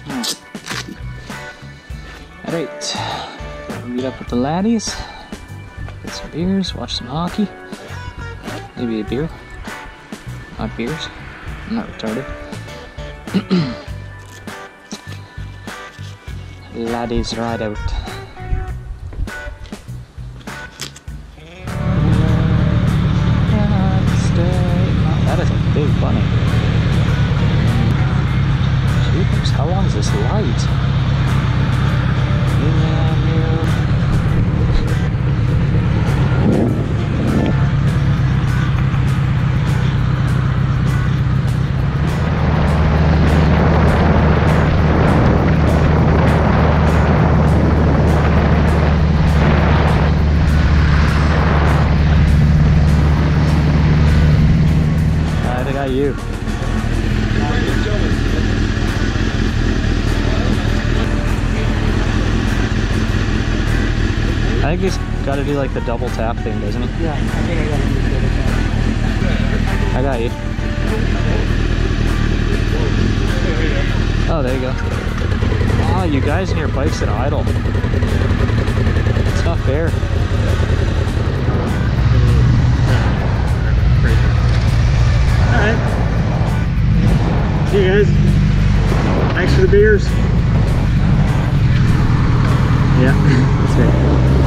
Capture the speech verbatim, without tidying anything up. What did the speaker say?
Alright, meet up with the laddies, get some beers, watch some hockey, maybe a beer, not beers, I'm not retarded. Laddies ride out. That is a big bunny. Jeepers, how long is this light? You. I think he's got to do like the double tap thing, doesn't he? Yeah, I think I got to do the double tap. I got you. Oh, there you go. Oh, you guys and your bikes at idle. It's not fair. Alright. See you guys. Thanks for the beers. Yeah, that's right.